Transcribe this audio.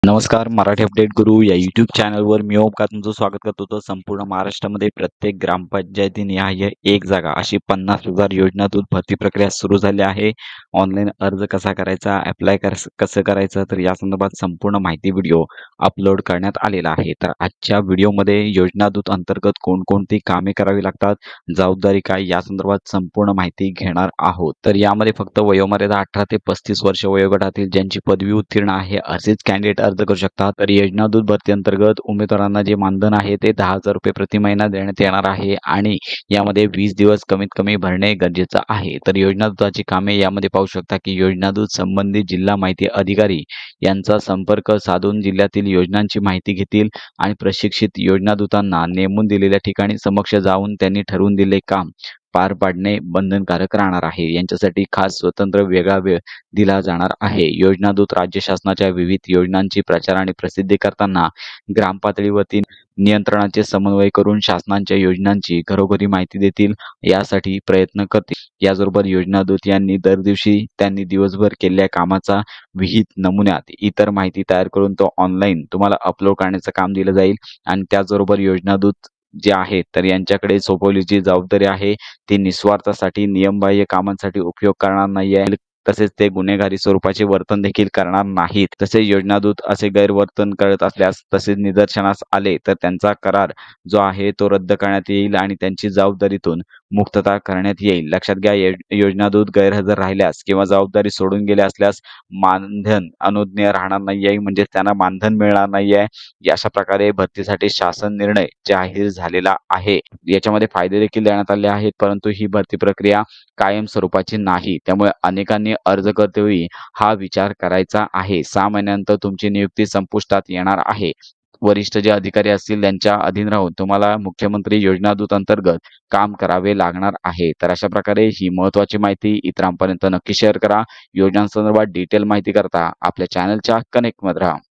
नमस्कार. मराठी अपडेट गुरु या यूट्यूब चॅनलवर मी ओमकार तुमचं स्वागत करतो. तर संपूर्ण महाराष्ट्रामध्ये प्रत्येक ग्रामपंचायतीनिहाय एक जागा अशी 50,000 योजना दूध भरती प्रक्रिया सुरू झाली आहे. ऑनलाईन अर्ज कसा करायचा, अप्लाय कसं करायचं, तर या संदर्भात संपूर्ण माहिती व्हिडिओ अपलोड करण्यात आलेला आहे. तर आजच्या व्हिडिओमध्ये योजना दूत अंतर्गत कोणकोणती कामे करावी लागतात, जबाबदारी काय, या संदर्भात संपूर्ण माहिती घेणार आहोत. तर यामध्ये फक्त वयोमर्यादा 18 ते 35 वर्ष वयोगटातील ज्यांची पदवी उत्तीर्ण आहे असेच कॅन्डिडेट अर्ज करू शकतात. तर योजना दूध भरती अंतर्गत उमेदवारांना जे मानधन आहे ते 10,000 रुपये प्रति महिना देण्यात येणार आहे आणि यामध्ये 20 दिवस कमीत कमी भरणे गरजेचं आहे. तर योजना दूताची कामे यामध्ये पाहू शकता की योजना दूत संबंधित जिल्हा माहिती अधिकारी यांचा संपर्क साधून जिल्ह्यातील योजनांची माहिती घेतील आणि प्रशिक्षित योजना दूतांना नेमून दिलेल्या ठिकाणी समक्ष जाऊन त्यांनी ठरवून दिले काम पार पाडणे बंधनकारक राहणार आहे. यांच्यासाठी खास स्वतंत्र वेगळा वेळ दिला जाणार आहे. योजना दूत राज्य शासनाच्या विविध योजनांची प्रचार आणि प्रसिद्धी करताना ग्राम पातळीवरती नियंत्रणाचे समन्वय करून शासनाच्या योजनांची घरोघरी माहिती देतील यासाठी प्रयत्न करतील. याचबरोबर योजना दूत यांनी दर दिवशी त्यांनी दिवसभर केलेल्या कामाचा विहित नमुन्यात इतर माहिती तयार करून तो ऑनलाईन तुम्हाला अपलोड करण्याचं काम दिलं जाईल आणि त्याचबरोबर योजना दूत जे आहेत तर यांच्याकडे सोपवली जी जबाबदारी आहे ती निस्वार्थासाठी नियमबाह्य कामांसाठी उपयोग करणार नाहीये. तसेच ते गुन्हेगारी स्वरूपाचे वर्तन देखील करणार नाहीत. तसेच योजना दूत असे गैरवर्तन करत असल्यास तसेच निदर्शनास आले तर त्यांचा करार जो आहे तो रद्द करण्यात येईल आणि त्यांची जबाबदारीतून मुक्तता करण्यात येईल. लक्षात घ्या, योजना दूत गैरहजर राहिल्यास किंवा जबाबदारी सोडून गेले असल्यास मानधन अनुज्ञेय राहणार नाहीये, म्हणजे त्यांना मानधन मिळणार नाहीये. अशा प्रकारे भरतीसाठी शासन निर्णय जाहीर झालेला आहे. याच्यामध्ये फायदे देखील देण्यात आले आहेत, परंतु ही भरती प्रक्रिया कायम स्वरूपाची नाही. त्यामुळे अनेकांनी अर्ज करतेवेळी हा विचार करायचा आहे. 6 महिन्यानंतर तुमची नियुक्ती संपुष्टात येणार आहे. वरिष्ठ जे अधिकारी असतील त्यांच्या अधीन राहून तुम्हाला मुख्यमंत्री योजना दूत अंतर्गत काम करावे लागणार आहे. तर अशा प्रकारे ही महत्त्वाची माहिती इतरांपर्यंत नक्की शेअर करा. योजनांसंदर्भात डिटेल माहिती करता आपल्या चॅनलच्या कनेक्टमध्ये राहा.